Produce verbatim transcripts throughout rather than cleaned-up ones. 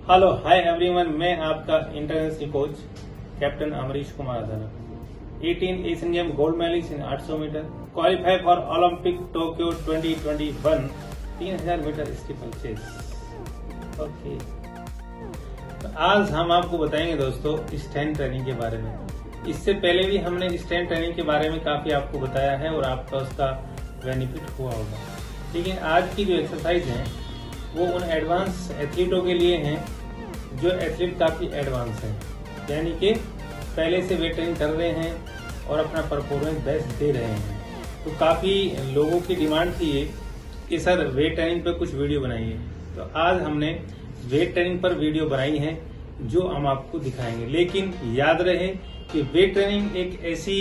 Hello hi everyone, मैं आपका international coach captain Amrish Kumar Adana. अठारह Asian game gold medalist in आठ सौ metre, qualify for Olympic Tokyo twenty twenty one, तीन हजार मीटर स्टीपल चेस। ओके, तो आज हम आपको बताएंगे दोस्तों स्ट्रेंथ ट्रेनिंग के बारे में। इससे पहले भी हमने स्ट्रेंथ ट्रेनिंग के बारे में काफी आपको बताया है और आपका उसका बेनिफिट हुआ होगा। ठीक है, आज की जो एक्सरसाइज है वो उन एडवांस एथलीटों के लिए हैं जो एथलीट काफी एडवांस है, यानी कि पहले से वेट ट्रेनिंग कर रहे हैं और अपना परफॉर्मेंस बेस्ट दे रहे हैं। तो काफी लोगों की डिमांड थी ये कि सर वेट ट्रेनिंग पे कुछ वीडियो बनाइए, तो आज हमने वेट ट्रेनिंग पर वीडियो बनाई है जो हम आपको दिखाएंगे। लेकिन याद रहे कि वेट ट्रेनिंग एक ऐसी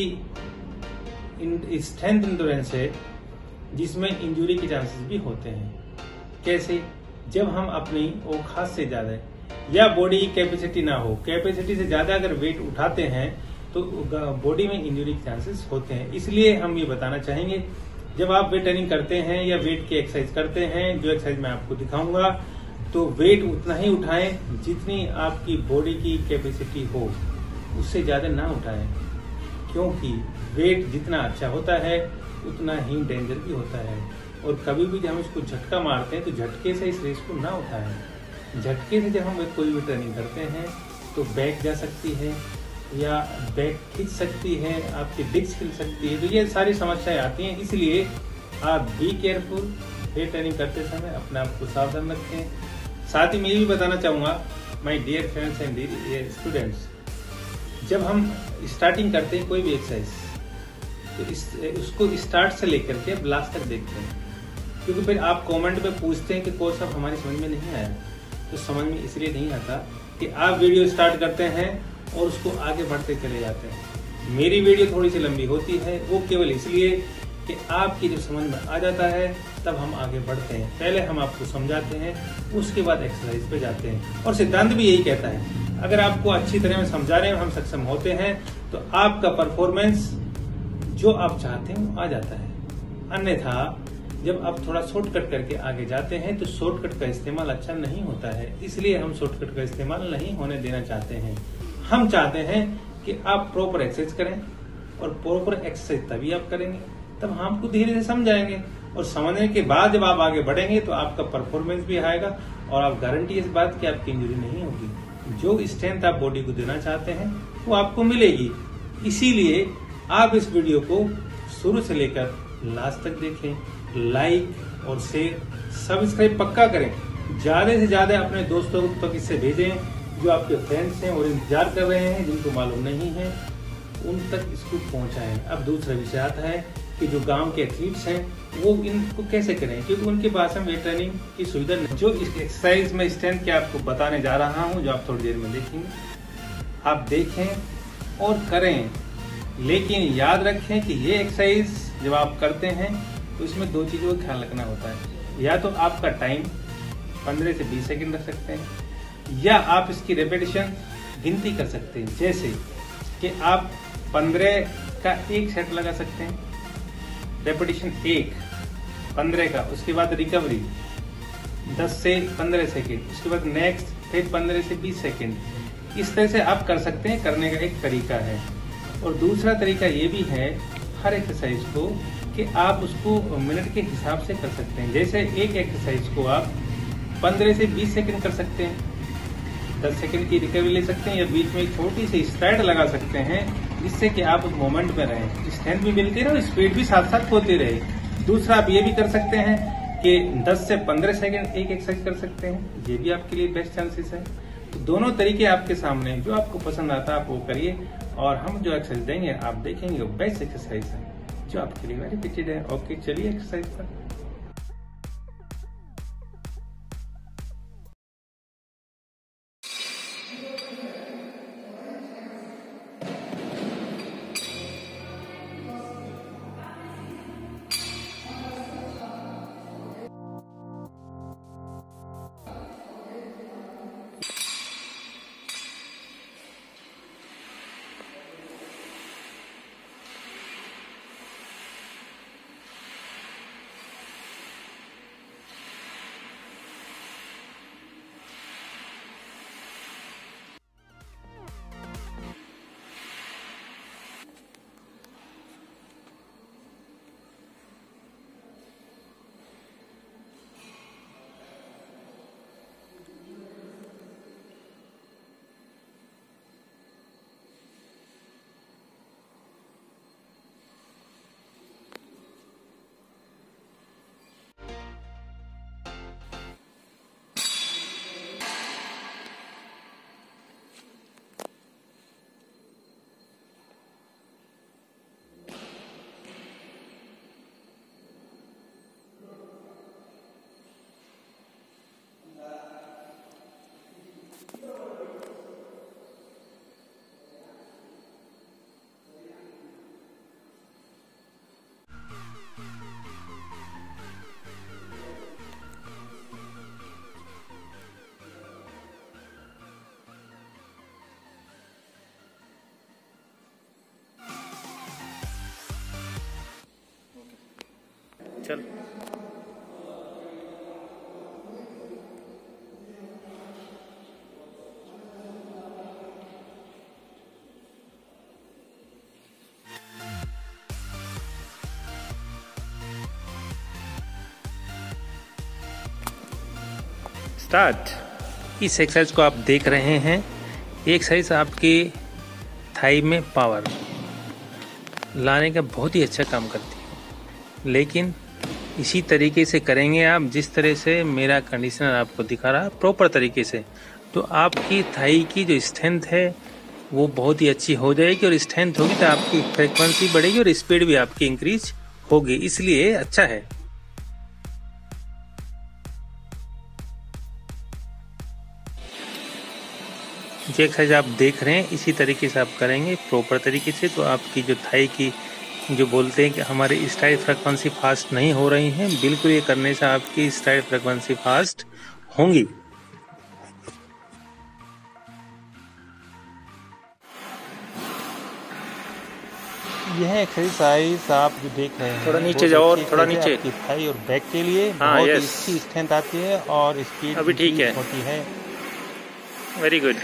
स्ट्रेंथ इंड्योरेंस है जिसमें इंजरी के चांसेस भी होते हैं। कैसे? जब हम अपनी औकात से ज्यादा या बॉडी की कैपेसिटी ना हो, कैपेसिटी से ज्यादा अगर वेट उठाते हैं तो बॉडी में इंजरी के चांसेस होते हैं। इसलिए हम ये बताना चाहेंगे, जब आप वेट ट्रेनिंग करते हैं या वेट की एक्सरसाइज करते हैं, जो एक्सरसाइज मैं आपको दिखाऊंगा, तो वेट उतना ही उठाएं जितनी आपकी बॉडी की कैपेसिटी हो, उससे ज्यादा ना उठाएं, क्योंकि वेट जितना अच्छा होता है उतना ही डेंजर भी होता है। और कभी भी जब हम इसको झटका मारते हैं तो झटके से इस रेस को ना उठाएं। झटके से जब हम कोई भी ट्रेनिंग करते हैं तो बैक जा सकती है या बैक खिंच सकती है, आपकी डिस्क खिंच सकती है, तो ये सारी समस्याएं आती हैं। इसलिए आप बी केयरफुल, वेट ट्रेनिंग करते समय अपने आप को सावधान रखें। साथ ही मैं ये भी बताना चाहूंगा my dear friends and dear students, जब हम स्टार्टिंग करते हैं कोई भी एक्सरसाइज तो इस, उसको स्टार्ट से लेकर के लास्ट तक देखते हैं, क्योंकि फिर आप कमेंट में पूछते हैं कि कोच साहब हमारी समझ में नहीं आया। तो समझ में इसलिए नहीं आता कि आप वीडियो स्टार्ट करते हैं और उसको आगे बढ़ते चले जाते हैं। मेरी वीडियो थोड़ी सी लंबी होती है, वो केवल इसलिए कि आपकी जब समझ में आ जाता है तब हम आगे बढ़ते हैं। पहले हम आपको समझाते हैं, उसके बाद एक्सरसाइज पे जाते हैं। और सिद्धांत भी यही कहता है, अगर आपको अच्छी तरह में समझा रहे हैं, हम सक्षम होते हैं, तो आपका परफॉर्मेंस जो आप चाहते हैं वो आ जाता है। अन्यथा जब आप थोड़ा शॉर्टकट करके आगे जाते हैं तो शॉर्टकट का इस्तेमाल अच्छा नहीं होता है। इसलिए हम शॉर्टकट का इस्तेमाल नहीं होने देना चाहते हैं। हम चाहते हैं कि आप प्रॉपर एक्सरसाइज करें, और प्रॉपर एक्सरसाइज तभी आप करेंगे तब हम आपको धीरे धीरे समझाएंगे, और समझने के बाद जब आप आगे बढ़ेंगे तो आपका परफॉर्मेंस भी आएगा और आप गारंटी इस बात की आपकी इंजरी नहीं होगी। जो स्ट्रेंथ आप बॉडी को देना चाहते हैं वो आपको मिलेगी। इसीलिए आप इस वीडियो को शुरू से लेकर लास्ट तक देखें, लाइक और शेयर सब्सक्राइब पक्का करें, ज्यादा से ज्यादा अपने दोस्तों तक इसे भेजें जो आपके फ्रेंड्स हैं और इंतजार कर रहे हैं, जिनको मालूम नहीं है उन तक इसको पहुंचाएं। अब दूसरा विषय आता है कि जो गांव के एथलीट्स हैं वो इनको कैसे करें, क्योंकि उनके पास में वेट ट्रेनिंग की सुविधा नहीं। जो इस एक्सरसाइज में स्ट्रेंथ के आपको बताने जा रहा हूँ, जो आप थोड़ी देर में देखेंगे, आप देखें और करें। लेकिन याद रखें कि ये एक्सरसाइज जब आप करते हैं तो इसमें दो चीजों का ख्याल रखना होता है। या तो आपका टाइम पंद्रह से बीस सेकंड रख सकते हैं, या आप इसकी रेपिटेशन गिनती कर सकते हैं। जैसे कि आप पंद्रह का एक सेट लगा सकते हैं, रेपिटेशन एक पंद्रह का, उसके बाद रिकवरी दस से पंद्रह सेकंड, उसके बाद नेक्स्ट फिर पंद्रह से बीस सेकंड। इस तरह से आप कर सकते हैं, करने का एक तरीका है। और दूसरा तरीका ये भी है हर एक्सरसाइज को कि आप उसको मिनट के हिसाब से कर सकते हैं। जैसे एक एक्सरसाइज को आप पंद्रह से बीस सेकंड कर सकते हैं, दस सेकंड की रिकवरी ले सकते हैं, या बीच में एक छोटी सी स्ट्राइड लगा सकते हैं, जिससे कि आप उस मोमेंट में रहें, स्ट्रेंथ भी मिलती रहे और स्पीड भी साथ साथ होती रहे। दूसरा आप ये भी कर सकते हैं कि दस से पंद्रह सेकंड एक एक्सरसाइज कर सकते हैं, ये भी आपके लिए बेस्ट चांसेस है। तो दोनों तरीके आपके सामने, जो आपको पसंद आता है आप वो करिए, और हम जो एक्सरसाइज देंगे आप देखेंगे वो बेस्ट एक्सरसाइज है जो आपके लिए वेरी फिटेड है। ओके, चलिए एक्सरसाइज पर। चल। स्टार्ट। इस एक्सरसाइज को आप देख रहे हैं। एक एक्सरसाइज आपके थाई में पावर लाने का बहुत ही अच्छा काम करती है, लेकिन इसी तरीके से करेंगे आप जिस तरह से मेरा कंडीशनर आपको दिखा रहा है, प्रॉपर तरीके से, तो आपकी थाई की जो स्ट्रेंथ है वो बहुत ही अच्छी हो जाएगी। और स्ट्रेंथ होगी तो आपकी फ्रीक्वेंसी बढ़ेगी और स्पीड भी आपकी इंक्रीज होगी, इसलिए अच्छा है। जो एक्सरसाइज आप देख रहे हैं इसी तरीके से आप करेंगे प्रॉपर तरीके से, तो आपकी जो थाई की जो बोलते हैं कि हमारी स्ट्राइड फ्रीक्वेंसी फास्ट नहीं हो रही है, बिल्कुल ये करने से आपकी स्ट्राइड फ्रीक्वेंसी फास्ट होंगी। यह एक्सरसाइज आप जो देख रहे हैं, थोड़ा नीचे जाओ और थोड़ा नीचे, आपकी थाई और बैक के लिए हाँ, बहुत यस। अच्छी स्ट्रेंथ आती है और स्पीड अभी ठीक है, होती है। Very good.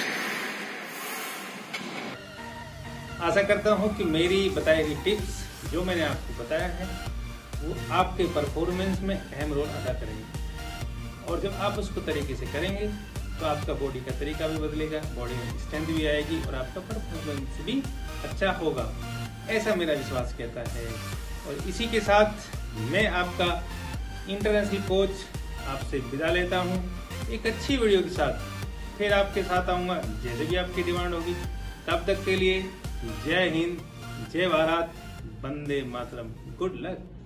आशा करता हूं कि मेरी बताई गई टिप्स जो मैंने आपको बताया है वो आपके परफॉर्मेंस में अहम रोल अदा करेंगे। और जब आप उसको तरीके से करेंगे तो आपका बॉडी का तरीका भी बदलेगा, बॉडी में स्ट्रेंथ भी आएगी और आपका परफॉर्मेंस भी अच्छा होगा, ऐसा मेरा विश्वास कहता है। और इसी के साथ मैं आपका इंटरनेशनल कोच आपसे विदा लेता हूँ। एक अच्छी वीडियो के साथ फिर आपके साथ आऊँगा जैसे भी आपकी डिमांड होगी। तब तक के लिए जय हिंद, जय भारत, वंदे मातरम, गुड लक।